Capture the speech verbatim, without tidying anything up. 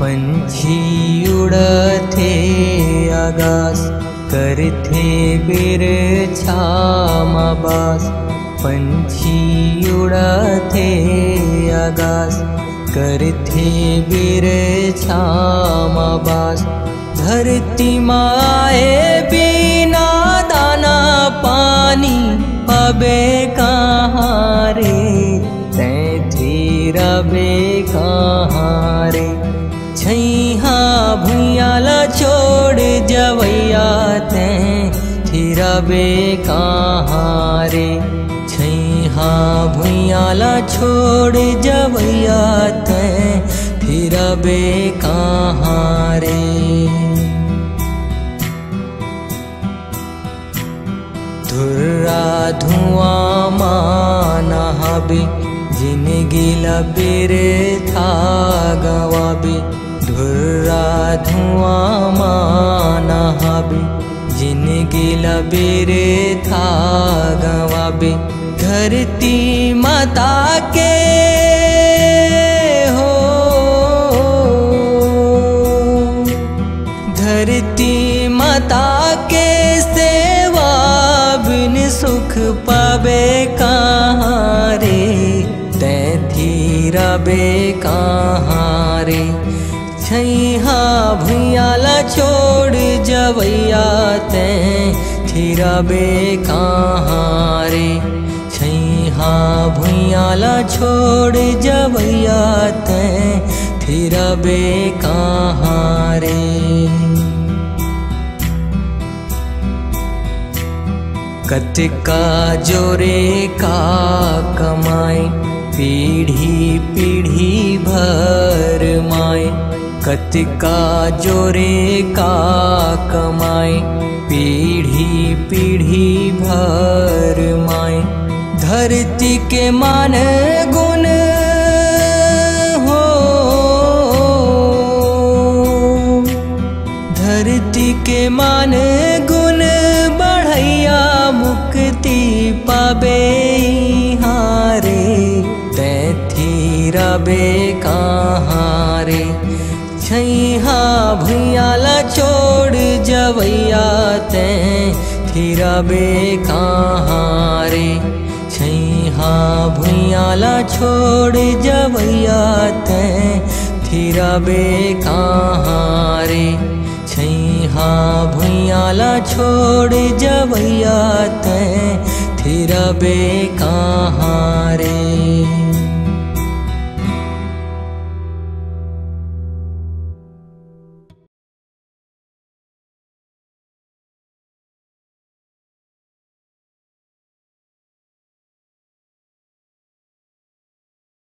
पंछी उड़थे आकाश करथे बिरछामा बास। पंछी उड़थे आकाश करथे बिरछामा बास। धरती माए बिना दाना पानी अबे कहाँ रे, तैथी रबे कहाँ रे। छैहा भुइयाला छोड़ जवैया तैथी रबे कहाँ रे। छैहा भुइयाला छोड़ जवैया तैथी रबे कहाँ रे। धुर्रा धुआं माना हबे जिंदगी बिरथा गवाबे। धुर्रा धुआं माना हबे जिंदगी बिरथा गवाबे। धरती माता के हो, धरती माता के सेवा बिन सुख पावे कहाँ रे, तैथी रबे कहाँ रे। छैहा भुइयाला छोड़ जवैया तैथी रबे कहाँ रे। छैहा भुइयाला छोड़ जवैया तैथी रबे कहाँ रे। कतिका जोरे का कमाए पीढ़ी पीढ़ी भर माए। कतिका जोरे का कमाए पीढ़ी पीढ़ी भर माए। धरती के मान गुण हो, धरती के मान गुण बढ़ैया मुक्ति पाबे हारे, तैथी रबे कहाँ रे। छैहा भुइयाला छोड़ जवैया तैथी रबे कहाँ रे। छैहा भुइयाला छोड़ जवैया तैथी रबे कहाँ रे। छैहा भुइयाला छोड़ जवैया तैथी रबे कहाँ